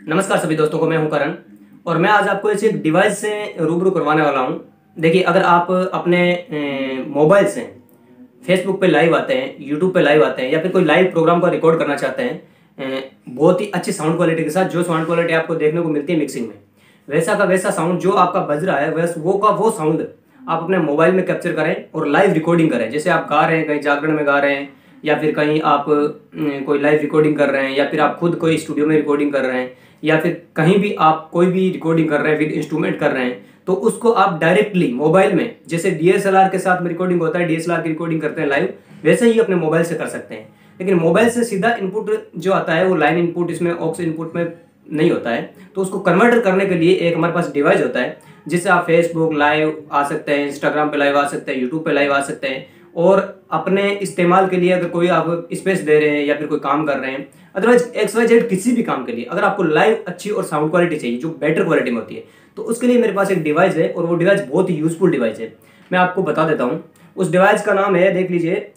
नमस्कार सभी दोस्तों को, मैं हूं करण और मैं आज आपको एक डिवाइस से रूबरू करवाने वाला हूं। देखिए, अगर आप अपने मोबाइल से फेसबुक पे लाइव आते हैं, यूट्यूब पे लाइव आते हैं या फिर कोई लाइव प्रोग्राम को रिकॉर्ड करना चाहते हैं बहुत ही अच्छी साउंड क्वालिटी के साथ, जो साउंड क्वालिटी आपको देखने को मिलती है मिक्सिंग में, वैसा का वैसा साउंड जो आपका बज रहा है वैस वो साउंड आप अपने मोबाइल में कैप्चर करें और लाइव रिकॉर्डिंग करें। जैसे आप गा रहे हैं, कहीं जागरण में गा रहे हैं या फिर कहीं आप कोई लाइव रिकॉर्डिंग कर रहे हैं या फिर आप खुद कोई स्टूडियो में रिकॉर्डिंग कर रहे हैं या फिर कहीं भी आप कोई भी रिकॉर्डिंग कर रहे हैं विद इंस्ट्रूमेंट कर रहे हैं, तो उसको आप डायरेक्टली मोबाइल में, जैसे डीएसएलआर के साथ में रिकॉर्डिंग होता है, डीएसएलआर की रिकॉर्डिंग करते हैं लाइव, वैसे ही अपने मोबाइल से कर सकते हैं। लेकिन मोबाइल से सीधा इनपुट जो आता है वो लाइन इनपुट, इसमें ऑक्स इनपुट में नहीं होता है। तो उसको कन्वर्टर करने के लिए एक हमारे पास डिवाइस होता है जिससे आप फेसबुक लाइव आ सकते हैं, इंस्टाग्राम पे लाइव आ सकते हैं, यूट्यूब पे लाइव आ सकते हैं। और अपने इस्तेमाल के लिए अगर कोई आप स्पेस दे रहे हैं या फिर कोई काम कर रहे हैं, अदरवाइज XYZ किसी भी काम के लिए अगर आपको लाइव अच्छी और साउंड क्वालिटी चाहिए जो बेटर क्वालिटी में होती है, तो उसके लिए मेरे पास एक डिवाइस है और वो डिवाइस बहुत ही यूजफुल डिवाइस है। मैं आपको बता देता हूँ। उस डिवाइस का नाम है, देख लीजिए,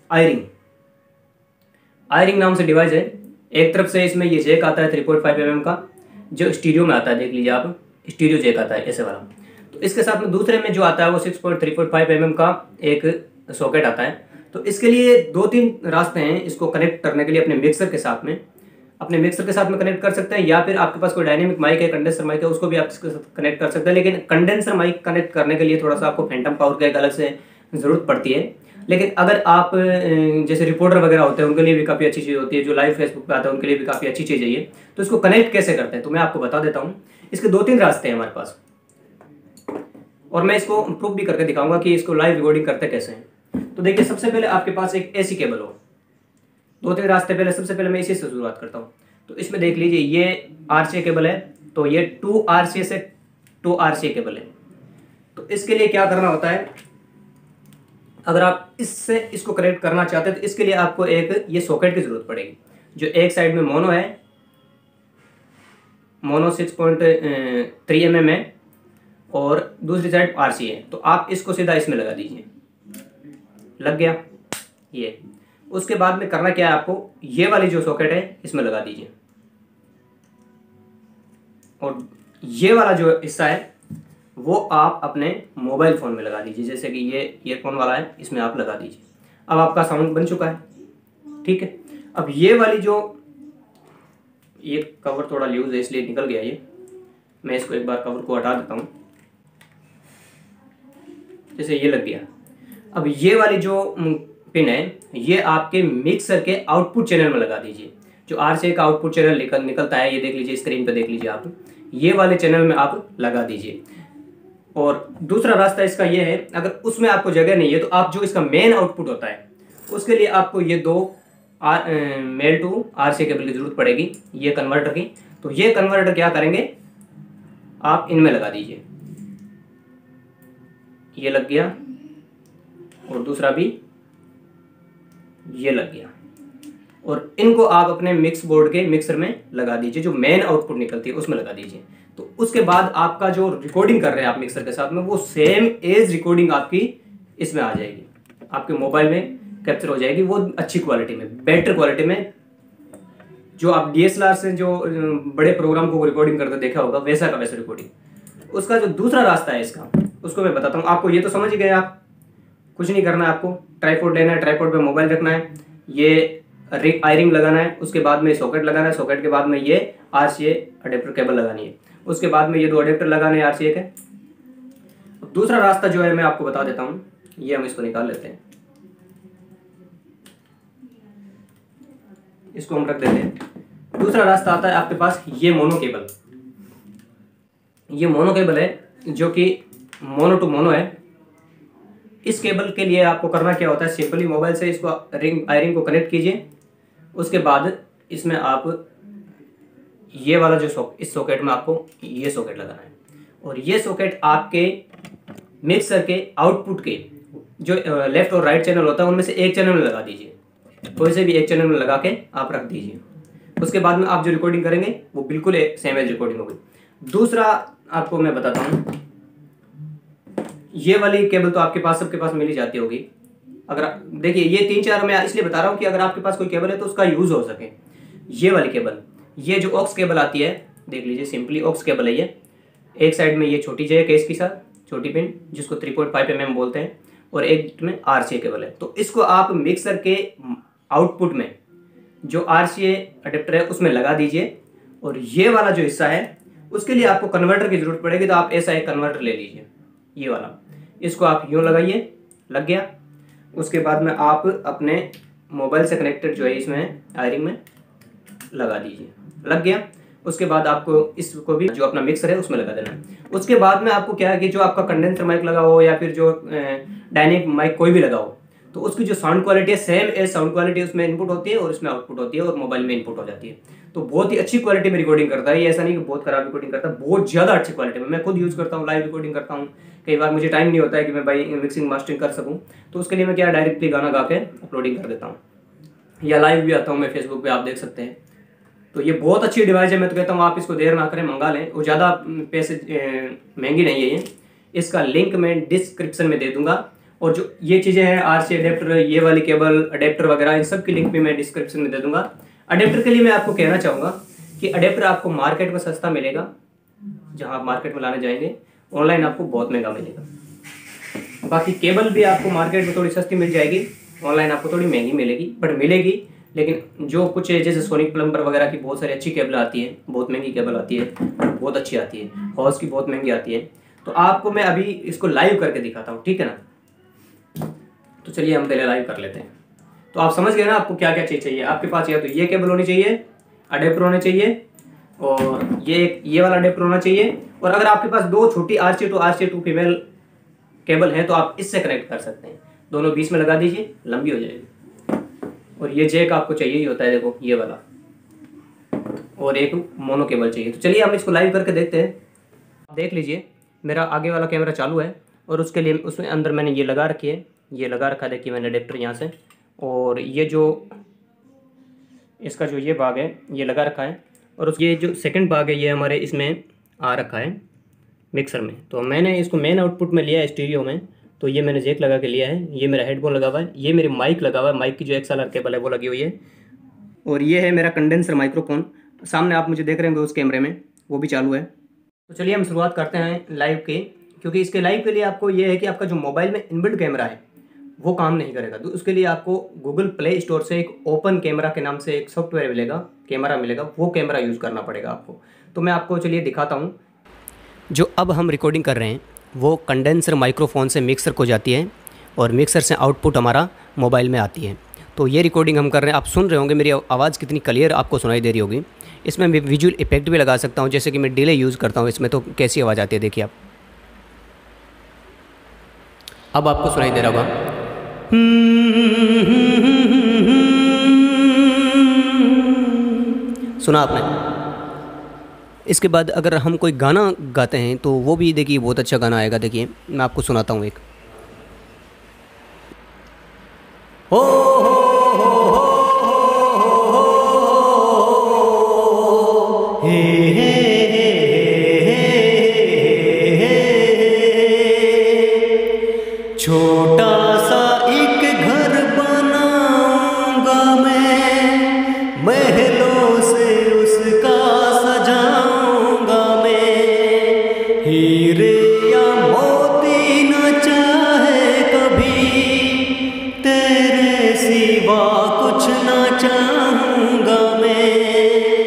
आयरिंग नाम से डिवाइस है। एक तरफ से इसमें ये जैक आता है 3.5 mm का, जो स्टीरियो में आता है, देख लीजिए आप, स्टीरियो जैक आता है ऐसे वाला। तो इसके साथ में दूसरे में जो आता है वो 3.5 mm का एक सॉकेट आता है। तो इसके लिए 2-3 रास्ते हैं इसको कनेक्ट करने के लिए। अपने मिक्सर के साथ में कनेक्ट कर सकते हैं, या फिर आपके पास कोई डायनेमिक माइक है, कंडेंसर माइक है, उसको भी आप इसके साथ कनेक्ट कर सकते हैं। लेकिन कंडेंसर माइक कनेक्ट करने के लिए थोड़ा सा आपको फैंटम पावर का एक अलग से ज़रूरत पड़ती है। लेकिन अगर आप जैसे रिपोर्टर वगैरह होते हैं उनके लिए भी काफ़ी अच्छी चीज़ होती है, जो लाइव फेसबुक पे आते हैं उनके लिए भी काफ़ी अच्छी चीज़ है ये। तो इसको कनेक्ट कैसे करते हैं तो मैं आपको बता देता हूँ। इसके 2-3 रास्ते हैं हमारे पास और मैं इसको प्रूफ भी करके दिखाऊंगा कि इसको लाइव रिकॉर्डिंग करते कैसे हैं। तो देखिए, सबसे पहले आपके पास एक AC केबल हो। 2-3 रास्ते पहले, सबसे पहले मैं इसी से शुरुआत करता हूँ। तो इसमें देख लीजिए, ये RCA केबल है, तो ये 2RCA से 2RCA केबल है। तो इसके लिए क्या करना होता है, अगर आप इससे इसको कनेक्ट करना चाहते हैं तो इसके लिए आपको एक ये सॉकेट की जरूरत पड़ेगी, जो एक साइड में मोनो है, मोनो 6.3 mm है और दूसरी साइड RCA है। तो आप इसको सीधा इसमें लगा दीजिए, लग गया ये। उसके बाद में करना क्या है आपको, ये वाली जो सॉकेट है इसमें लगा दीजिए और ये वाला जो हिस्सा है वो आप अपने मोबाइल फ़ोन में लगा दीजिए। जैसे कि ये ईयरफोन वाला है, इसमें आप लगा दीजिए। अब आपका साउंड बन चुका है, ठीक है। अब ये वाली जो, ये कवर थोड़ा लूज है इसलिए निकल गया ये, मैं इसको एक बार कवर को हटा देता हूँ। जैसे ये लग गया। अब ये वाली जो पिन है ये आपके मिक्सर के आउटपुट चैनल में लगा दीजिए। जो RCA का आउटपुट चैनल निकलता है, ये देख लीजिए, स्क्रीन पे देख लीजिए आप, ये वाले चैनल में आप लगा दीजिए। और दूसरा रास्ता इसका ये है, अगर उसमें आपको जगह नहीं है तो आप जो इसका मेन आउटपुट होता है उसके लिए आपको ये 2 मेल टू RCA केबल की जरूरत पड़ेगी, ये कन्वर्टर की। तो ये कन्वर्टर क्या करेंगे, आप इनमें लगा दीजिए। ये लग गया और दूसरा भी ये लग गया, और इनको आप अपने मिक्स बोर्ड के मिक्सर में लगा दीजिए, जो मेन आउटपुट निकलती है उसमें लगा दीजिए। तो उसके बाद आपका जो रिकॉर्डिंग कर रहे हैं आप मिक्सर के साथ में, वो सेम एज रिकॉर्डिंग आपकी इसमें आ जाएगी, आपके मोबाइल में कैप्चर हो जाएगी, वो अच्छी क्वालिटी में, बेटर क्वालिटी में। जो आप DSLR से जो बड़े प्रोग्राम को रिकॉर्डिंग करते देखा होगा, वैसा का वैसा रिकॉर्डिंग। उसका जो दूसरा रास्ता है इसका, उसको मैं बताता हूँ आपको। ये तो समझ ही गए आप, कुछ नहीं करना है आपको। ट्राइपॉड लेना है, ट्राइपॉड पे मोबाइल रखना है, ये आयरिंग लगाना है, उसके बाद में सॉकेट लगाना है, सॉकेट के बाद में ये RCA अडेप्टर केबल लगानी है, उसके बाद में ये 2 अडेप्टर लगाने हैं RCA के। दूसरा रास्ता जो है मैं आपको बता देता हूँ, ये हम इसको निकाल लेते हैं, इसको हम रख देते हैं। दूसरा रास्ता आता है आपके पास ये मोनो केबल। ये मोनो केबल है जो कि मोनो टू मोनो है। इस केबल के लिए आपको करना क्या होता है, सिंपली मोबाइल से इसको आयरिंग को कनेक्ट कीजिए। उसके बाद इसमें आप ये वाला जो इस सॉकेट में आपको ये सॉकेट लगाना है, और ये सॉकेट आपके मिक्सर के आउटपुट के जो लेफ्ट और राइट चैनल होता है उनमें से एक चैनल में लगा दीजिए। कोई से भी एक चैनल में लगा के आप रख दीजिए। उसके बाद में आप जो रिकॉर्डिंग करेंगे वो बिल्कुल एक सेम एज रिकॉर्डिंग होगी। दूसरा आपको मैं बताता हूँ, ये वाली केबल तो आपके पास, सबके पास मिल ही जाती होगी। अगर देखिए, ये 3-4 मैं इसलिए बता रहा हूँ कि अगर आपके पास कोई केबल है तो उसका यूज़ हो सके। ये वाली केबल, ये जो ऑक्स केबल आती है देख लीजिए, सिंपली ऑक्स केबल है ये। एक साइड में ये छोटी जैक है इसके साथ, छोटी पिन जिसको 3.5 mm बोलते हैं, और एक में RCA केबल है। तो इसको आप मिक्सर के आउटपुट में जो RCA अडेप्टर है उसमें लगा दीजिए, और ये वाला जो हिस्सा है उसके लिए आपको कन्वर्टर की जरूरत पड़ेगी, तो आप ऐसा एक कन्वर्टर ले लीजिए, ये वाला। इसको आप यूँ लगाइए, लग गया। उसके बाद में आप अपने मोबाइल से कनेक्टेड जो है इसमें वायरिंग में लगा दीजिए, लग गया। उसके बाद आपको इसको भी जो अपना मिक्सर है उसमें लगा देना है। उसके बाद में आपको क्या है कि जो आपका कंडेंसर माइक लगा हो या फिर जो डायनेमिक माइक कोई भी लगा हो, तो उसकी जो साउंड क्वालिटी है सेम एज साउंड क्वालिटी उसमें इनपुट होती है और उसमें आउटपुट होती है, और मोबाइल में इनपुट हो जाती है। तो बहुत ही अच्छी क्वालिटी में रिकॉर्डिंग करता है ये, ऐसा नहीं कि बहुत खराब रिकॉर्डिंग करता है, बहुत ज़्यादा अच्छी क्वालिटी में। मैं खुद यूज़ करता हूँ, लाइव रिकॉर्डिंग करता हूँ। कई बार मुझे टाइम नहीं होता है कि मैं भाई मिक्सिंग मास्टरिंग कर सकूँ, तो उसके लिए मैं क्या डायरेक्टली गाना गा के अपलोडिंग कर देता हूँ, या लाइव भी आता हूँ मैं फेसबुक पे, आप देख सकते हैं। तो ये बहुत अच्छी डिवाइस है, मैं तो कहता हूँ आप इसको देर ना करें, मंगा लें। वो ज़्यादा पैसे महंगी नहीं है ये। इसका लिंक मैं डिस्क्रिप्शन में दे दूंगा, और जो ये चीज़ें हैं RCA अडेप्टर, ये वाली केबल अडेप्टर वगैरह, इन सब की लिंक भी मैं डिस्क्रिप्शन में दे दूंगा। अडेप्टर के लिए मैं आपको कहना चाहूँगा कि अडेप्टर आपको मार्केट में सस्ता मिलेगा, जहाँ आप मार्केट में लाने जाएंगे, ऑनलाइन आपको बहुत महंगा मिलेगा। बाकी केबल भी आपको मार्केट में थोड़ी सस्ती मिल जाएगी, ऑनलाइन आपको थोड़ी महंगी मिलेगी, बट मिलेगी। लेकिन जो कुछ है जैसे सोनिक प्लम्बर वगैरह की बहुत सारी अच्छी केबल आती है, बहुत महंगी केबल आती है, बहुत अच्छी आती है, हॉस की बहुत महंगी आती है। तो आपको मैं अभी इसको लाइव करके दिखाता हूँ, ठीक है ना। तो चलिए हम पहले लाइव कर लेते हैं। तो आप समझ गए ना आपको क्या क्या चीज़ चाहिए। आपके पास या तो ये केबल होनी चाहिए, अडेप्टर होने चाहिए, और ये वाला अडेप्टर होना चाहिए। और अगर आपके पास दो छोटी RCA to RCA 2 female cable है तो आप इससे कनेक्ट कर सकते हैं, दोनों बीच में लगा दीजिए, लंबी हो जाएगी। और ये जैक आपको चाहिए ही होता है, देखो ये वाला, और एक मोनो केबल चाहिए। तो चलिए हम इसको लाइव करके देखते हैं। आप देख लीजिए मेरा आगे वाला कैमरा चालू है, और उसके लिए उसमें अंदर मैंने ये लगा रखी है, ये लगा रखा है, देखिए मैंने अडेप्टर यहाँ से, और ये जो इसका जो ये भाग है ये लगा रखा है, और ये जो सेकंड भाग है ये हमारे इसमें आ रखा है मिक्सर में। तो मैंने इसको मेन आउटपुट में लिया है स्टीरियो में, तो ये मैंने जैक लगा के लिया है। ये मेरा हेडफोन लगा हुआ है, ये मेरी माइक लगा हुआ है, माइक की जो XLR केबल है वो लगी हुई है, और ये है मेरा कंडेंसर माइक्रोफोन, सामने आप मुझे देख रहे होंगे उस कैमरे में, वो भी चालू है। तो चलिए हम शुरुआत करते हैं लाइव की, क्योंकि इसके लाइव के लिए आपको ये है कि आपका जो मोबाइल में इनबिल्ट कैमरा है वो काम नहीं करेगा। तो उसके लिए आपको गूगल प्ले स्टोर से एक ओपन कैमरा के नाम से एक सॉफ्टवेयर मिलेगा, कैमरा मिलेगा, वो कैमरा यूज़ करना पड़ेगा आपको। तो मैं आपको चलिए दिखाता हूँ। जो अब हम रिकॉर्डिंग कर रहे हैं वो कंडेंसर माइक्रोफोन से मिक्सर को जाती है, और मिक्सर से आउटपुट हमारा मोबाइल में आती है। तो ये रिकॉर्डिंग हम कर रहे हैं, आप सुन रहे होंगे मेरी आवाज़ कितनी क्लियर आपको सुनाई दे रही होगी। इसमें मैं विजुअल इफेक्ट भी लगा सकता हूँ, जैसे कि मैं डिले यूज़ करता हूँ इसमें, तो कैसी आवाज़ आती है देखिए आप। अब आपको सुनाई दे रहा होगा, सुना आपने। इसके बाद अगर हम कोई गाना गाते हैं तो वो भी देखिए बहुत अच्छा गाना आएगा। देखिए मैं आपको सुनाता हूँ एक। हो हे छोटा सा एक घर बनाऊंगा मैं, महलों से उसका सजाऊंगा मैं, हीरे या मोती न चाहे कभी, तेरे सिवा कुछ न चाहूंगा मैं।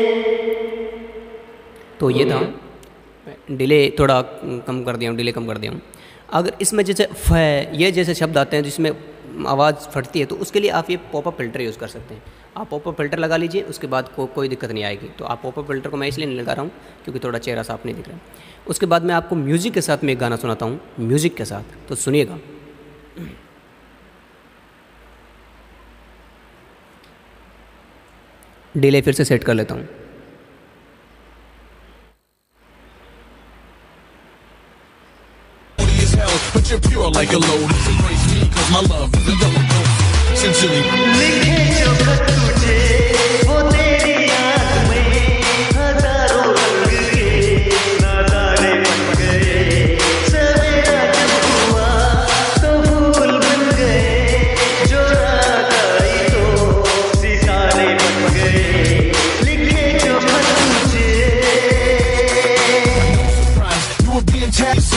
तो ये था, डिले थोड़ा कम कर दिया हूँ, डिले कम कर दिया हूँ। अगर इसमें जैसे फ ये जैसे शब्द आते हैं जिसमें आवाज़ फटती है, तो उसके लिए आप ये पॉपअप फ़िल्टर यूज़ कर सकते हैं। आप पॉपअप फ़िल्टर लगा लीजिए, उसके बाद कोई दिक्कत नहीं आएगी। तो आप पॉपअप फ़िल्टर को मैं इसलिए नहीं लगा रहा हूँ क्योंकि थोड़ा चेहरा साफ नहीं दिख रहा है। उसके बाद मैं आपको म्यूज़िक के साथ में एक गाना सुनाता हूँ, म्यूज़िक के साथ, तो सुनिएगा। डिले फिर से सेट कर लेता हूँ। But you're pure like a lotus. Embrace me, cause my love is indelible. Sincerely. लिखे जो खत तुझे वो तेरी याद में हजारों रंग के नज़ारे बन गए। सवेरा जब हुआ तो फूल बन गए, जो रात आई तो सितारे बन गए। लिखे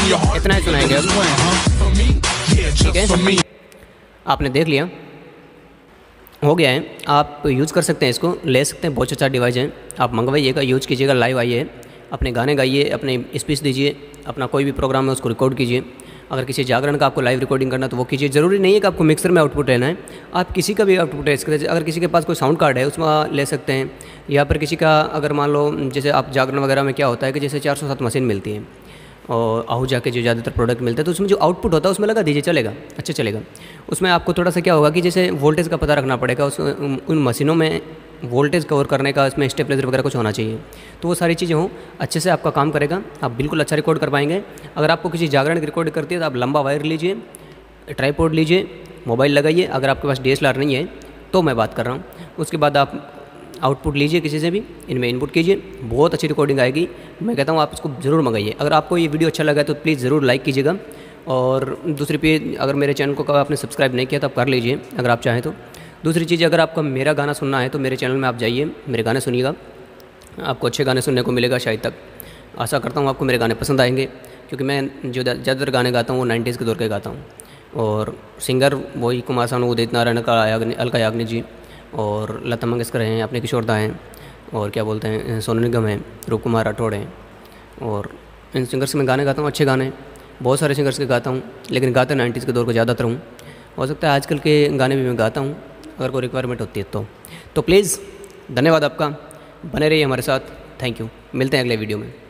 इतना ही सुनाएंगे अब, ठीक है। आपने देख लिया, हो गया है। आप यूज़ कर सकते हैं, इसको ले सकते हैं, बहुत अच्छा डिवाइस है। आप मंगवाइएगा, यूज़ कीजिएगा, लाइव आइए, अपने गाने गाइए, अपने स्पीच दीजिए, अपना कोई भी प्रोग्राम है उसको रिकॉर्ड कीजिए। अगर किसी जागरण का आपको लाइव रिकॉर्डिंग करना तो वो कीजिए। ज़रूरी नहीं है कि आपको मिक्सर में आउटपुट लेना है, आप किसी का भी आउटपुट है। अगर किसी के पास कोई साउंड कार्ड है उसमें ले सकते हैं, या फिर किसी का अगर मान लो जैसे आप जागरण वगैरह में क्या होता है कि जैसे 407 मशीन मिलती है और आहूजा के जो ज़्यादातर प्रोडक्ट मिलते हैं, तो उसमें जो आउटपुट होता है उसमें लगा दीजिए, चलेगा, अच्छा चलेगा। उसमें आपको थोड़ा सा क्या होगा कि जैसे वोल्टेज का पता रखना पड़ेगा, उन मशीनों में वोल्टेज कवर करने का इसमें स्टेबलाइजर वगैरह कुछ होना चाहिए, तो वो सारी चीज़ें हों, अच्छे से आपका काम करेगा, आप बिल्कुल अच्छा रिकॉर्ड कर पाएंगे। अगर आपको किसी जागरण की रिकॉर्ड करती है तो आप लंबा वायर लीजिए, ट्राइपॉड लीजिए, मोबाइल लगाइए। अगर आपके पास DSLR नहीं है तो मैं बात कर रहा हूँ, उसके बाद आप आउटपुट लीजिए किसी से भी, इनमें इनपुट कीजिए, बहुत अच्छी रिकॉर्डिंग आएगी। मैं कहता हूँ आप इसको ज़रूर मंगाइए। अगर आपको ये वीडियो अच्छा लगा तो प्लीज़ ज़रूर लाइक कीजिएगा, और दूसरी पे अगर मेरे चैनल को आपने सब्सक्राइब नहीं किया तो आप कर लीजिए अगर आप चाहें तो। दूसरी चीज़, अगर आपको मेरा गाना सुनना है तो मेरे चैनल में आप जाइए, मेरे गाने सुनिएगा, आपको अच्छे गाने सुनने को मिलेगा शायद तक। आशा करता हूँ आपको मेरे गाने पसंद आएंगे, क्योंकि मैं जो ज़्यादातर गाने गाता हूँ वो 90s के दौर के गाता हूँ, और सिंगर वही कुमार सानू, उदित नारायण, अलका याग्निक जी, और लता मंगेशकर हैं, अपने किशोर दा हैं, और क्या बोलते हैं सोनू निगम हैं, रूप कुमार राठौड़ हैं, और इन सिंगर्स के मैं गाने गाता हूँ, अच्छे गाने, बहुत सारे सिंगर्स के गाता हूँ, लेकिन गाते 90s के दौर को ज़्यादातर हूँ। हो सकता है आजकल के गाने भी मैं गाता हूँ अगर कोई रिक्वायरमेंट होती है तो प्लीज़ धन्यवाद आपका, बने रहिए हमारे साथ। थैंक यू, मिलते हैं अगले वीडियो में।